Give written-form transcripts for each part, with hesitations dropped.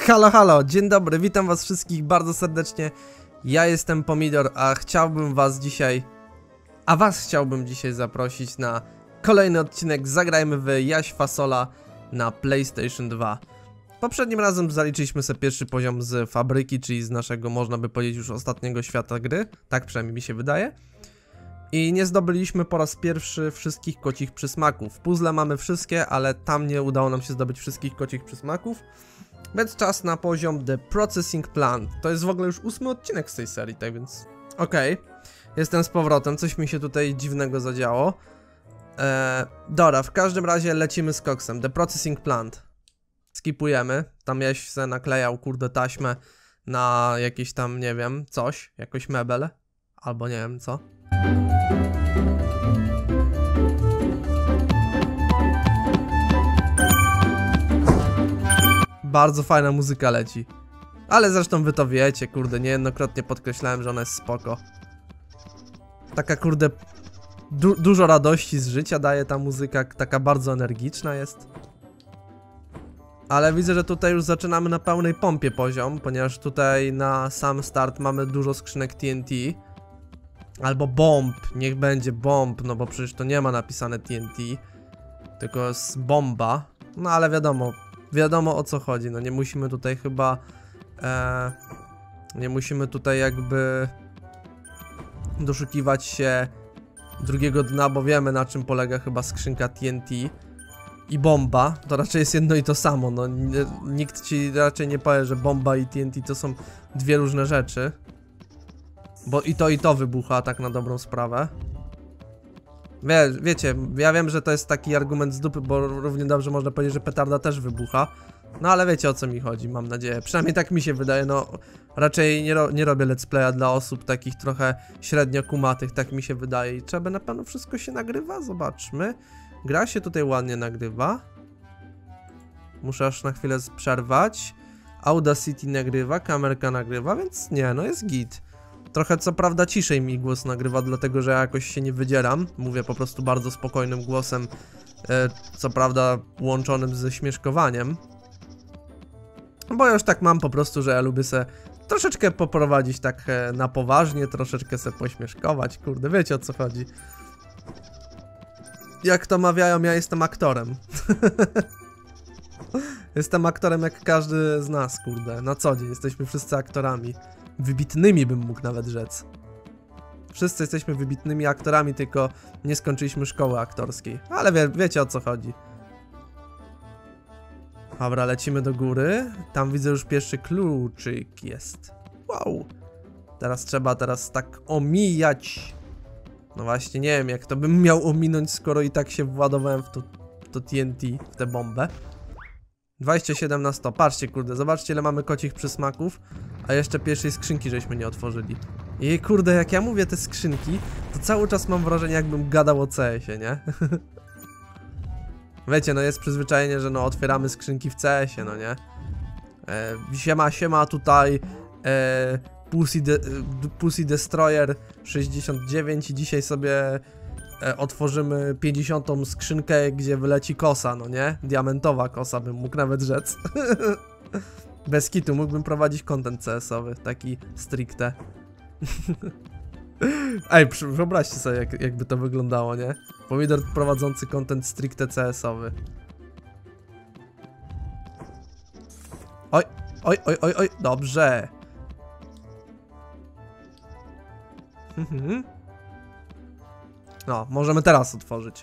Halo, halo, dzień dobry, witam was wszystkich bardzo serdecznie. Ja jestem Pomidor, a was chciałbym dzisiaj zaprosić na kolejny odcinek Zagrajmy w Jaś Fasola na PlayStation 2. Poprzednim razem zaliczyliśmy sobie pierwszy poziom z fabryki, czyli z naszego, można by powiedzieć, już ostatniego świata gry. Tak przynajmniej mi się wydaje. I nie zdobyliśmy po raz pierwszy wszystkich kocich przysmaków. Puzzle mamy wszystkie, ale tam nie udało nam się zdobyć wszystkich kocich przysmaków. Więc czas na poziom The Processing Plant. To jest w ogóle już 8. odcinek z tej serii, tak więc... Okej, jestem z powrotem, coś mi się tutaj dziwnego zadziało. Dobra, w każdym razie lecimy z koksem. The Processing Plant. Skipujemy. Tam Jaś se naklejał, kurde, taśmę na jakieś tam, nie wiem, coś. Jakoś mebel. Albo nie wiem co. Bardzo fajna muzyka leci. Ale zresztą wy to wiecie, kurde, niejednokrotnie podkreślałem, że ona jest spoko. Taka, kurde, dużo radości z życia daje ta muzyka, taka bardzo energiczna jest. Ale widzę, że tutaj już zaczynamy na pełnej pompie poziom, ponieważ tutaj na sam start mamy dużo skrzynek TNT. Albo bomb, niech będzie bomb, no bo przecież to nie ma napisane TNT, tylko jest bomba. No ale wiadomo o co chodzi, no nie musimy tutaj chyba nie musimy tutaj jakby doszukiwać się drugiego dna, bo wiemy na czym polega chyba skrzynka TNT i bomba, to raczej jest jedno i to samo, no nikt ci raczej nie powie, że bomba i TNT to są dwie różne rzeczy. Bo i to wybucha, tak na dobrą sprawę. Wiecie, ja wiem, że to jest taki argument z dupy, bo równie dobrze można powiedzieć, że petarda też wybucha. No ale wiecie o co mi chodzi, mam nadzieję. Przynajmniej tak mi się wydaje, no raczej nie robię let's playa dla osób takich trochę średnio kumatych, tak mi się wydaje. I trzeba na pewno wszystko się nagrywa, zobaczmy. Gra się tutaj ładnie nagrywa. Muszę aż na chwilę przerwać. Audacity nagrywa, kamerka nagrywa, więc nie, no jest git. Trochę co prawda ciszej mi głos nagrywa, dlatego że ja jakoś się nie wydzieram. Mówię po prostu bardzo spokojnym głosem, co prawda łączonym ze śmieszkowaniem. Bo ja już tak mam po prostu, że ja lubię se troszeczkę poprowadzić tak na poważnie, troszeczkę se pośmieszkować, kurde, wiecie o co chodzi. Jak to mawiają, ja jestem aktorem. Jestem aktorem jak każdy z nas, kurde, na co dzień jesteśmy wszyscy aktorami. Wybitnymi bym mógł nawet rzec. Wszyscy jesteśmy wybitnymi aktorami, tylko nie skończyliśmy szkoły aktorskiej. Ale wiecie o co chodzi. Dobra, lecimy do góry. Tam widzę już pierwszy kluczyk jest. Wow. Teraz trzeba tak omijać. No właśnie, nie wiem jak to bym miał ominąć, skoro i tak się władowałem w to TNT, w tę bombę. 27 na 100, patrzcie kurde, zobaczcie ile mamy kocich przysmaków. A jeszcze pierwszej skrzynki żeśmy nie otworzyli. I kurde, jak ja mówię te skrzynki, to cały czas mam wrażenie jakbym gadał o CS-ie, nie? Wiecie, no jest przyzwyczajenie, że no otwieramy skrzynki w CS-ie, no nie? Siema tutaj Pussy Destroyer 69 i dzisiaj sobie otworzymy 50. skrzynkę, gdzie wyleci kosa, no nie? Diamentowa kosa, bym mógł nawet rzec. Bez kitu, mógłbym prowadzić content CS-owy, taki stricte. Ej, wyobraźcie sobie jakby to wyglądało, nie? Pomidor prowadzący content stricte CS-owy. Oj, dobrze. No, możemy teraz otworzyć.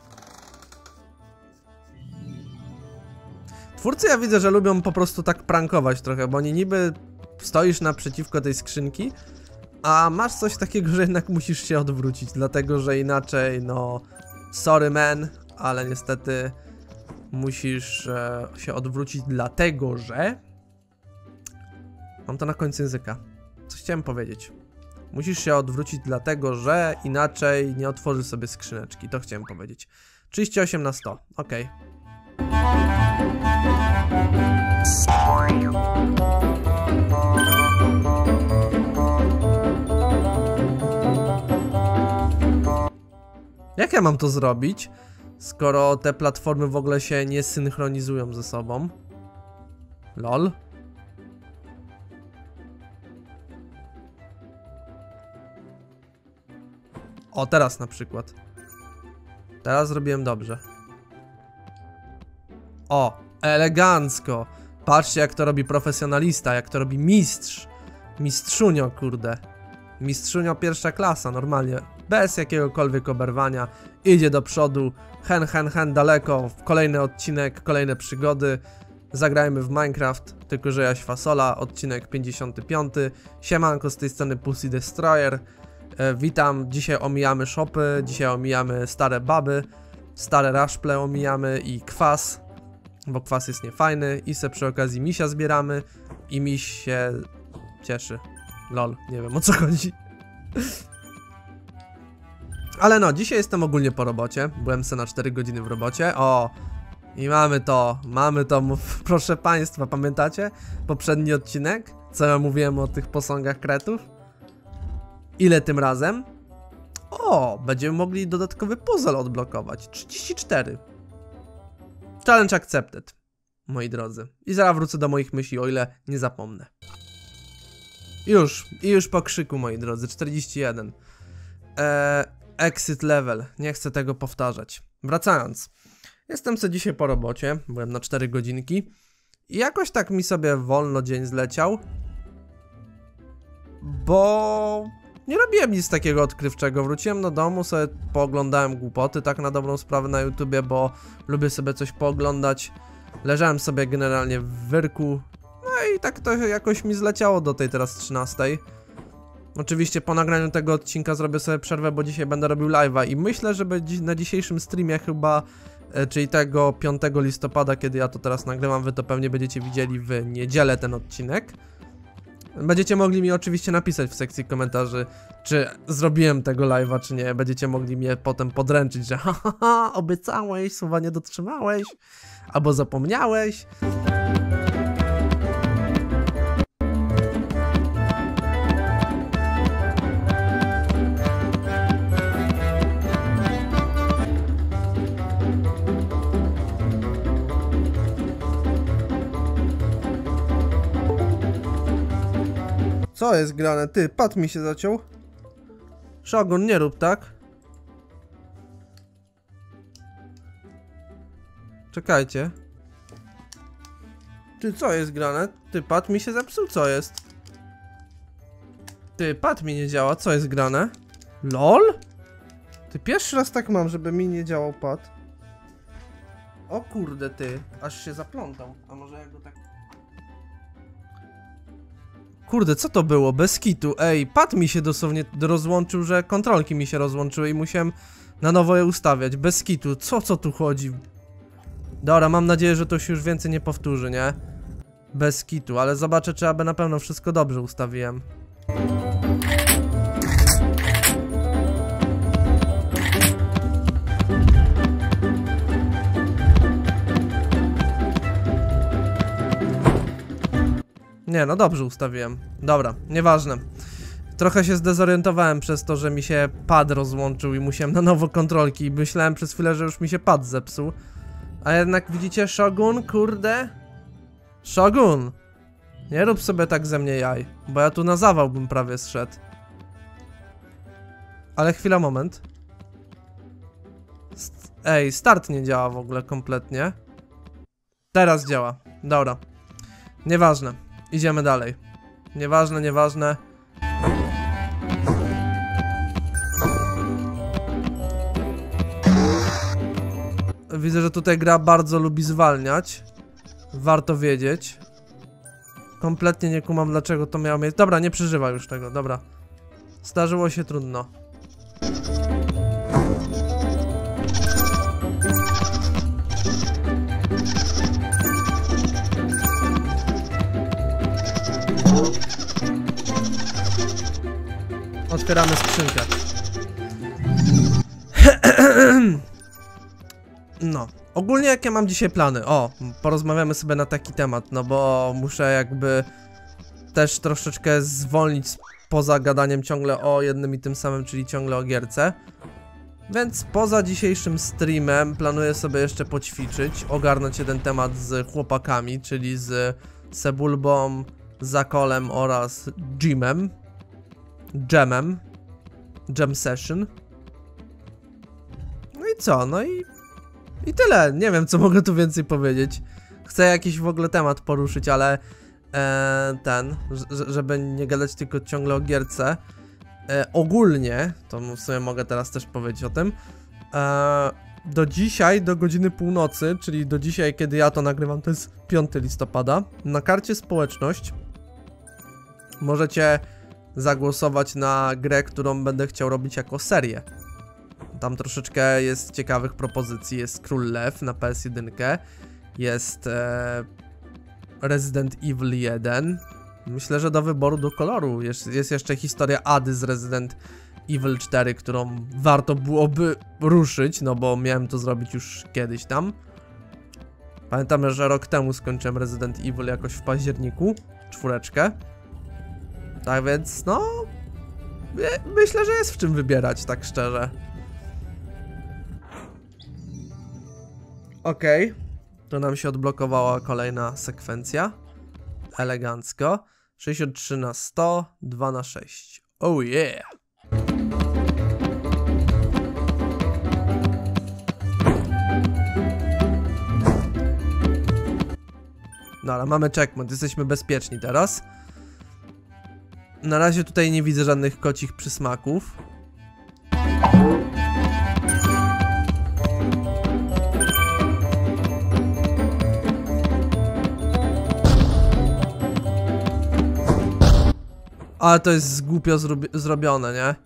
Twórcy ja widzę, że lubią po prostu tak prankować trochę, bo oni niby stoisz naprzeciwko tej skrzynki, a masz coś takiego, że jednak musisz się odwrócić, dlatego że inaczej, no, sorry man, ale niestety musisz się odwrócić, dlatego że... Mam to na końcu języka. Coś chciałem powiedzieć. Musisz się odwrócić dlatego, że inaczej nie otworzysz sobie skrzyneczki, to chciałem powiedzieć. 38 na 100, okej. Jak ja mam to zrobić, skoro te platformy w ogóle się nie synchronizują ze sobą? Lol. O, teraz na przykład. Teraz zrobiłem dobrze. O, elegancko. Patrzcie, jak to robi profesjonalista, jak to robi mistrz. Mistrzunio, kurde. Mistrzunio pierwsza klasa, normalnie. Bez jakiegokolwiek oberwania. Idzie do przodu. Hen, daleko. Kolejny odcinek, kolejne przygody. Zagrajmy w Minecraft, tylko że Jaś Fasola, odcinek 55. Siemanko, z tej strony Pussy Destroyer. Witam, dzisiaj omijamy shopy, dzisiaj omijamy stare baby, stare raszple omijamy i kwas, bo kwas jest niefajny i se przy okazji misia zbieramy i miś się cieszy. Lol, nie wiem o co chodzi. Ale no, dzisiaj jestem ogólnie po robocie, byłem se na 4 godziny w robocie, o... I mamy to, proszę państwa, pamiętacie poprzedni odcinek? Co ja mówiłem o tych posągach kretów? Ile tym razem? O, będziemy mogli dodatkowy puzzle odblokować, 34. Challenge accepted, moi drodzy. I zaraz wrócę do moich myśli, o ile nie zapomnę. Już po krzyku, moi drodzy, 41. Exit level, nie chcę tego powtarzać. Wracając. Jestem sobie dzisiaj po robocie, byłem na 4 godzinki i jakoś tak mi sobie wolno dzień zleciał, bo nie robiłem nic takiego odkrywczego. Wróciłem do domu, sobie pooglądałem głupoty tak na dobrą sprawę na YouTubie, bo lubię sobie coś pooglądać. Leżałem sobie generalnie w wyrku, no i tak to jakoś mi zleciało do tej teraz 13. Oczywiście po nagraniu tego odcinka zrobię sobie przerwę, bo dzisiaj będę robił live'a i myślę, że na dzisiejszym streamie chyba, czyli tego 5 listopada, kiedy ja to teraz nagrywam, wy to pewnie będziecie widzieli w niedzielę ten odcinek. Będziecie mogli mi oczywiście napisać w sekcji komentarzy, czy zrobiłem tego live'a, czy nie. Będziecie mogli mnie potem podręczyć, że haha, obiecałeś, słowa nie dotrzymałeś, albo zapomniałeś. Co jest grane? Ty, pad mi się zaciął. Shogun, nie rób tak. Czekajcie. Ty, co jest grane? Ty, pad mi się zepsuł, co jest? Ty, pad mi nie działa, co jest grane? LOL? Ty, pierwszy raz tak mam, żeby mi nie działał pad. O kurde, ty, aż się zaplątał. A może ja go tak... Kurde, co to było? Bez kitu. Ej, pad mi się dosłownie rozłączył, że kontrolki mi się rozłączyły i musiałem na nowo je ustawiać. Bez kitu. Co tu chodzi? Dobra, mam nadzieję, że to się już więcej nie powtórzy, nie? Bez kitu, ale zobaczę, czy aby na pewno wszystko dobrze ustawiłem. Nie, no dobrze ustawiłem. Dobra, nieważne. Trochę się zdezorientowałem przez to, że mi się pad rozłączył i musiałem na nowo kontrolki. Myślałem przez chwilę, że już mi się pad zepsuł. A jednak widzicie, Shogun, kurde? Shogun! Nie rób sobie tak ze mnie jaj, bo ja tu na zawał bym prawie zszedł. Ale chwila, moment. Ej, start nie działa w ogóle kompletnie. Teraz działa. Dobra. Nieważne. Idziemy dalej. Nieważne. Widzę, że tutaj gra bardzo lubi zwalniać. Warto wiedzieć. Kompletnie nie kumam, dlaczego to miało mieć. Dobra, nie przeżywa już tego, dobra. Zdarzyło się, trudno. Otwieramy skrzynkę. No, ogólnie jakie mam dzisiaj plany? O, porozmawiamy sobie na taki temat, no bo muszę jakby też troszeczkę zwolnić poza gadaniem ciągle o jednym i tym samym, czyli ciągle o gierce. Więc poza dzisiejszym streamem planuję sobie jeszcze poćwiczyć, ogarnąć jeden temat z chłopakami, czyli z Sebulbą, Zakolem oraz Jamem, Jam Session. i co? No i tyle. Nie wiem, co mogę tu więcej powiedzieć. Chcę jakiś w ogóle temat poruszyć, ale żeby nie gadać tylko ciągle o gierce. Ogólnie, to w sumie mogę teraz też powiedzieć o tym. Do dzisiaj, do godziny północy, czyli do dzisiaj, kiedy ja to nagrywam, to jest 5 listopada, na karcie społeczność możecie zagłosować na grę, którą będę chciał robić jako serię. Tam troszeczkę jest ciekawych propozycji. Jest Król Lew na PS1, jest Resident Evil 1. Myślę, że do wyboru, do koloru. Jest jeszcze historia Ady z Resident Evil 4, którą warto byłoby ruszyć, no bo miałem to zrobić już kiedyś tam. Pamiętam, że rok temu skończyłem Resident Evil jakoś w październiku, 4. Tak więc, no... myślę, że jest w czym wybierać, tak szczerze. Okej. To nam się odblokowała kolejna sekwencja. Elegancko. 63 na 100, 2 na 6. Oh yeah! Dobra, mamy checkpoint, jesteśmy bezpieczni teraz. Na razie tutaj nie widzę żadnych kocich przysmaków. Ale to jest głupio zrobione, nie?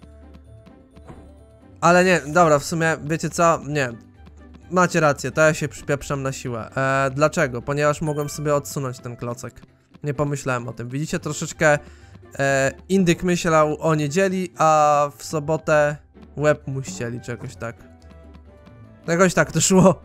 Ale nie, dobra, w sumie, wiecie co? Nie. Macie rację, to ja się przypieprzam na siłę. Dlaczego? Ponieważ mogłem sobie odsunąć ten klocek. Nie pomyślałem o tym. Widzicie, troszeczkę indyk myślał o niedzieli, a w sobotę łeb mu ścieli, czy jakoś tak. Jakoś tak to szło.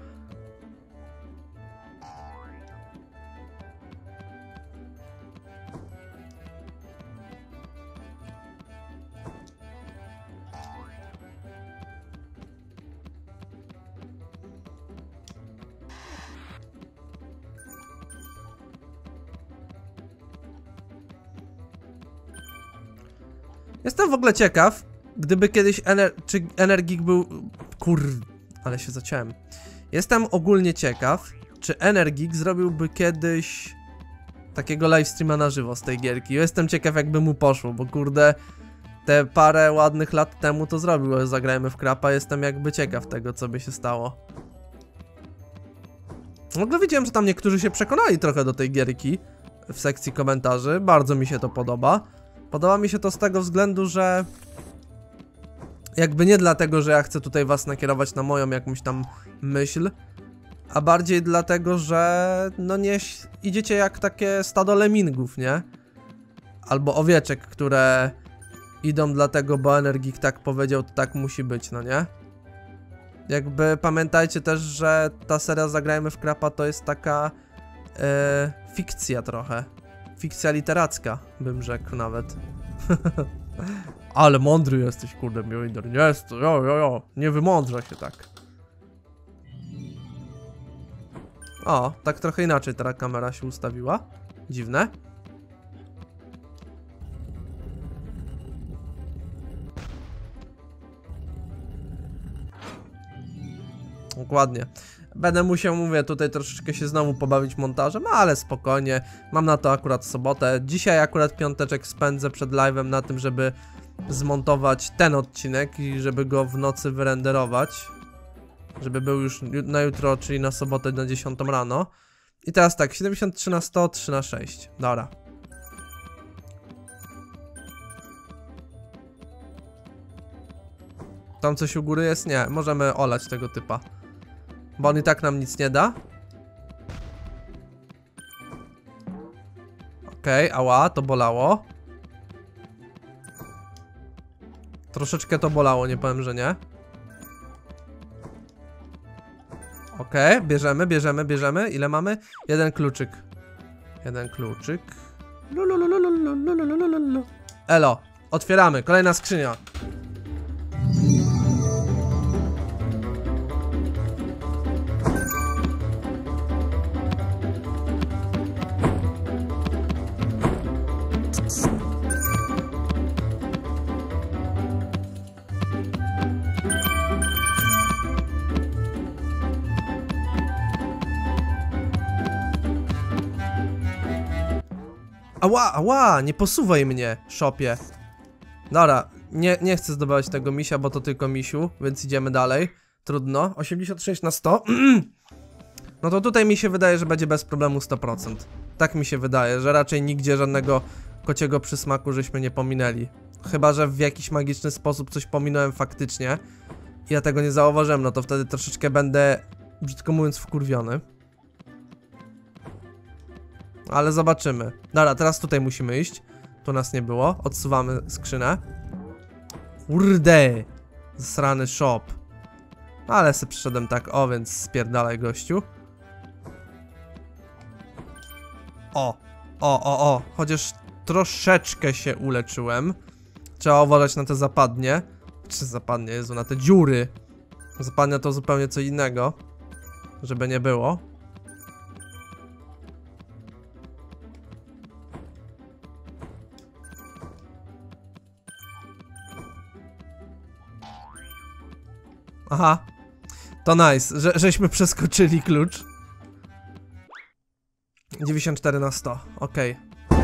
Jestem w ogóle ciekaw, gdyby kiedyś czy Energik był... ale się zaciąłem. Jestem ogólnie ciekaw, czy Energik zrobiłby kiedyś takiego livestreama na żywo z tej gierki. Jestem ciekaw, jakby mu poszło, bo kurde, te parę ładnych lat temu to zrobił, zagrajmy w krapa. Jestem jakby ciekaw tego, co by się stało. W ogóle widziałem, że tam niektórzy się przekonali trochę do tej gierki w sekcji komentarzy. Bardzo mi się to podoba. Podoba mi się to z tego względu, że jakby nie dlatego, że ja chcę tutaj was nakierować na moją jakąś tam myśl, a bardziej dlatego, że no nie idziecie jak takie stado lemmingów, nie? Albo owieczek, które idą dlatego, bo Energik tak powiedział, to tak musi być, no nie? Jakby pamiętajcie też, że ta seria Zagrajmy w Krapa to jest taka fikcja trochę. Fikcja literacka, bym rzekł nawet. Ale mądry jesteś, kurde, Mjolnir, nie jest to, jo, nie wymądrza się tak. O, tak trochę inaczej teraz kamera się ustawiła. Dziwne. Dokładnie. Będę musiał, mówię, tutaj troszeczkę się znowu pobawić montażem, ale spokojnie. Mam na to akurat sobotę. Dzisiaj akurat piąteczek spędzę przed live'em na tym, żeby zmontować ten odcinek i żeby go w nocy wyrenderować. Żeby był już na jutro, czyli na sobotę na 10 rano. I teraz tak, 73 na 100, 3 na 6. Dobra. Tam coś u góry jest? Nie, możemy olać tego typa. Bo on i tak nam nic nie da. Okej, ała, to bolało. Troszeczkę to bolało, nie powiem, że nie. Okej, bierzemy. Ile mamy? Jeden kluczyk. Jeden kluczyk. Elo, otwieramy, kolejna skrzynia. Ała, ała, nie posuwaj mnie, szopie. Dobra, nie chcę zdobywać tego misia, bo to tylko misiu, więc idziemy dalej. Trudno, 86 na 100. No to tutaj mi się wydaje, że będzie bez problemu 100%. Tak mi się wydaje, że raczej nigdzie żadnego kociego przysmaku żeśmy nie pominęli. Chyba że w jakiś magiczny sposób coś pominąłem faktycznie i ja tego nie zauważyłem, no to wtedy troszeczkę będę, brzydko mówiąc, wkurwiony. Ale zobaczymy. Dobra, teraz tutaj musimy iść. Tu nas nie było, odsuwamy skrzynę. Kurde, zasrany shop. Ale sobie przyszedłem tak, o, więc spierdalaj, gościu. O, chociaż troszeczkę się uleczyłem. Trzeba uważać na te zapadnie. Czy zapadnie, Jezu, na te dziury. Zapadnia to zupełnie co innego. Żeby nie było. Aha. To nice, żeśmy przeskoczyli klucz. 94 na 100, okej.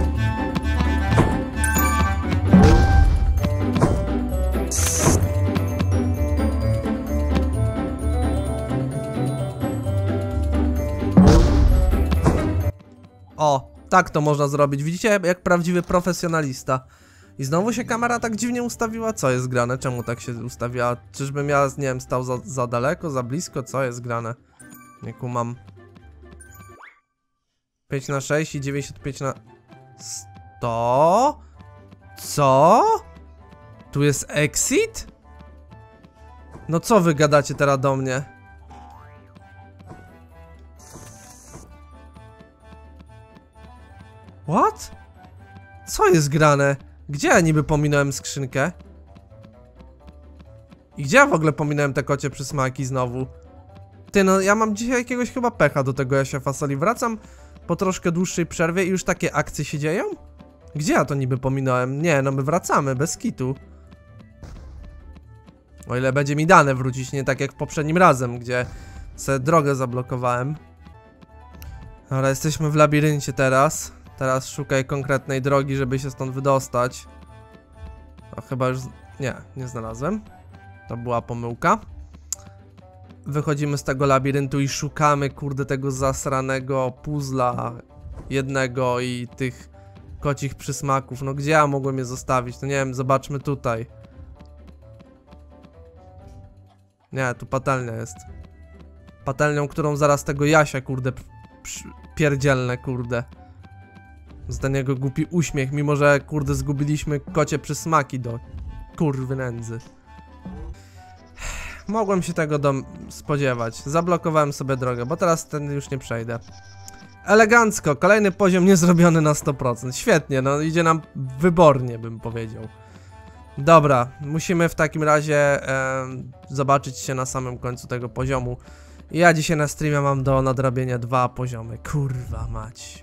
O, tak to można zrobić. Widzicie, jak prawdziwy profesjonalista. I znowu się kamera tak dziwnie ustawiła? Co jest grane? Czemu tak się ustawiła? Czyżbym ja, nie wiem, stał za daleko, za blisko? Co jest grane? Nie kumam. 5 na 6 i 95 na 100? Co? Tu jest exit? No co wy gadacie teraz do mnie? What? Co jest grane? Gdzie ja niby pominąłem skrzynkę? I gdzie ja w ogóle pominąłem te kocie przysmaki znowu? Ty, no ja mam dzisiaj jakiegoś chyba pecha do tego Jasia Fasoli. Wracam po troszkę dłuższej przerwie i już takie akcje się dzieją? Gdzie ja to niby pominąłem? Nie, no my wracamy, bez kitu. O ile będzie mi dane wrócić, nie tak jak poprzednim razem, gdzie sobie drogę zablokowałem. Ale jesteśmy w labiryncie teraz. Teraz szukaj konkretnej drogi, żeby się stąd wydostać. A chyba już... nie znalazłem. To była pomyłka. Wychodzimy z tego labiryntu i szukamy, kurde, tego zasranego puzzla jednego i tych kocich przysmaków. No gdzie ja mogłem je zostawić? No nie wiem, zobaczmy tutaj. Nie, tu patelnia jest. Patelnią, którą zaraz tego Jasia, kurde, pierdzielne, kurde. Z niego głupi uśmiech, mimo że, kurde, zgubiliśmy kocie przysmaki do kurwy nędzy. Mogłem się tego spodziewać. Zablokowałem sobie drogę, bo teraz ten już nie przejdę. Elegancko, kolejny poziom niezrobiony na 100%. Świetnie, no idzie nam wybornie, bym powiedział. Dobra, musimy w takim razie zobaczyć się na samym końcu tego poziomu. Ja dzisiaj na streamie mam do nadrobienia 2 poziomy. Kurwa mać.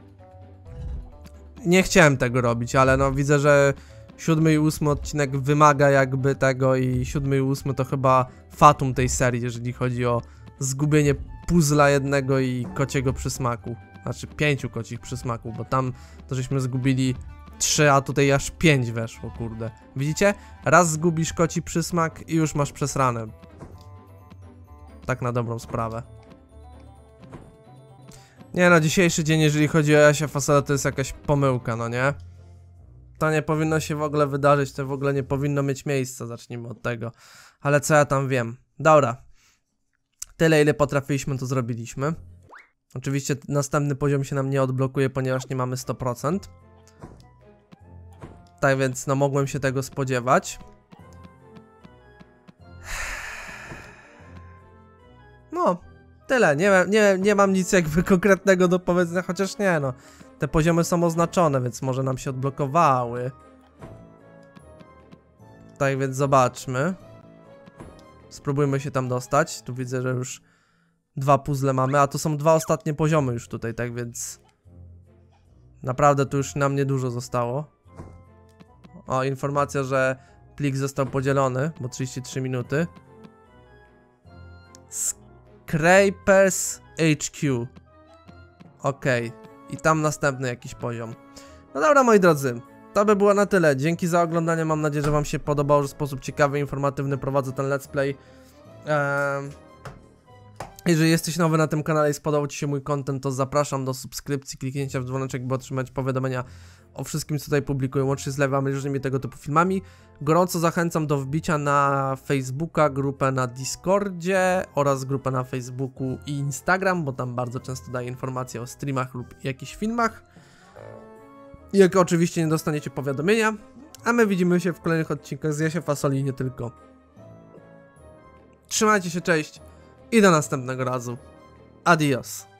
Nie chciałem tego robić, ale no widzę, że 7 i 8 odcinek wymaga jakby tego i 7 i 8 to chyba fatum tej serii, jeżeli chodzi o zgubienie puzzla jednego i kociego przysmaku. Znaczy 5 kocich przysmaków, bo tam to żeśmy zgubili 3, a tutaj aż 5 weszło, kurde. Widzicie? Raz zgubisz koci przysmak i już masz przesrane. Tak na dobrą sprawę. Nie no, dzisiejszy dzień, jeżeli chodzi o Jasia Fasolę, to jest jakaś pomyłka, no nie? To nie powinno się w ogóle wydarzyć, to w ogóle nie powinno mieć miejsca, zacznijmy od tego. Ale co ja tam wiem? Dobra. Tyle, ile potrafiliśmy, to zrobiliśmy. Oczywiście następny poziom się nam nie odblokuje, ponieważ nie mamy 100%. Tak więc, no mogłem się tego spodziewać. No, tyle. Nie mam nic jakby konkretnego do powiedzenia, chociaż nie no. Te poziomy są oznaczone, więc może nam się odblokowały. Tak więc zobaczmy. Spróbujmy się tam dostać. Tu widzę, że już 2 puzzle mamy, a to są 2 ostatnie poziomy już tutaj, tak więc... Naprawdę tu już nam niedużo zostało. O, informacja, że plik został podzielony, bo 33 minuty. Scrapers HQ. Okej. I tam następny jakiś poziom. No dobra, moi drodzy, to by było na tyle. Dzięki za oglądanie, mam nadzieję, że wam się podobało, że w sposób ciekawy, informatywny prowadzę ten let's play. Jeżeli jesteś nowy na tym kanale i spodobał ci się mój content, to zapraszam do subskrypcji, kliknięcia w dzwoneczek, by otrzymać powiadomienia o wszystkim, co tutaj publikuję, łącznie z live'ami, różnymi tego typu filmami. Gorąco zachęcam do wbicia na Facebooka, grupę na Discordzie oraz grupę na Facebooku i Instagram, bo tam bardzo często daję informacje o streamach lub jakichś filmach. Jak oczywiście nie dostaniecie powiadomienia, a my widzimy się w kolejnych odcinkach z Jasia Fasoli i nie tylko. Trzymajcie się, cześć i do następnego razu. Adios.